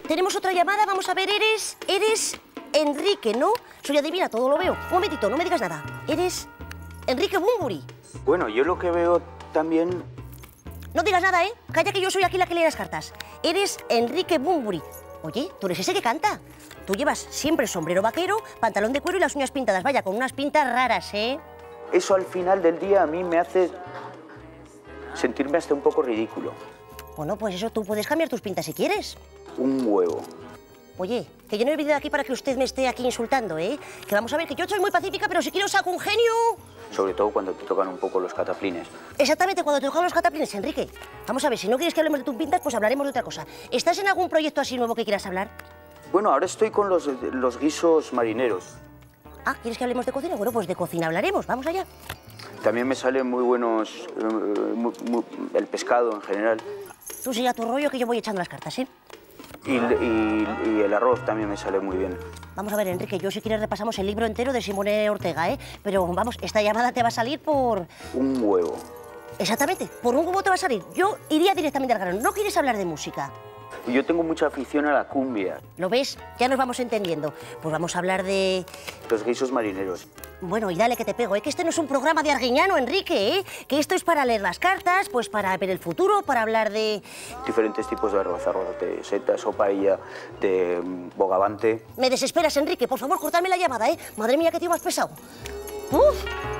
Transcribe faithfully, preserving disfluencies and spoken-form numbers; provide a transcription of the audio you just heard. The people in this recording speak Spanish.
tenemos otra llamada, vamos a ver, eres... Eres Enrique, ¿no? Soy adivina, todo lo veo. Un momentito, no me digas nada. Eres Enrique Bunbury. Bueno, yo lo que veo también... No digas nada, ¿eh? Calla que yo soy aquí la que lee las cartas. Eres Enrique Bunbury. Oye, tú eres ese que canta. Tú llevas siempre sombrero vaquero, pantalón de cuero y las uñas pintadas. Vaya, con unas pintas raras, ¿eh? Eso al final del día a mí me hace sentirme hasta un poco ridículo. Bueno, pues eso, tú puedes cambiar tus pintas si quieres. Un huevo. Oye, que yo no he venido aquí para que usted me esté aquí insultando, ¿eh? Que vamos a ver, que yo soy muy pacífica, pero si quiero saco un genio... Sobre todo cuando te tocan un poco los cataplines. Exactamente, cuando te tocan los cataplines, Enrique. Vamos a ver, si no quieres que hablemos de tus pintas, pues hablaremos de otra cosa. ¿Estás en algún proyecto así nuevo que quieras hablar? Bueno, ahora estoy con los, los guisos marineros. Ah, ¿quieres que hablemos de cocina? Bueno, pues de cocina hablaremos, vamos allá. También me salen muy buenos... Eh, muy, muy, el pescado en general. Tú sigue a tu rollo que yo voy echando las cartas, ¿eh? Y, y, y el arroz también me sale muy bien. Vamos a ver, Enrique, yo si quieres repasamos el libro entero de Simone Ortega, ¿eh? Pero vamos, esta llamada te va a salir por... Un huevo. Exactamente, por un huevo te va a salir. Yo iría directamente al grano. ¿No quieres hablar de música? Yo tengo mucha afición a la cumbia. ¿Lo ves? Ya nos vamos entendiendo. Pues vamos a hablar de... Los guisos marineros. Bueno, y dale que te pego, ¿eh? Que este no es un programa de Arguiñano, Enrique, ¿eh? Que esto es para leer las cartas, pues para ver el futuro, para hablar de... Diferentes tipos de arroz, arroz de setas o paella, de bogavante. Me desesperas, Enrique. Por favor, cortadme la llamada, ¿eh? Madre mía, qué tío más pesado. ¡Uf!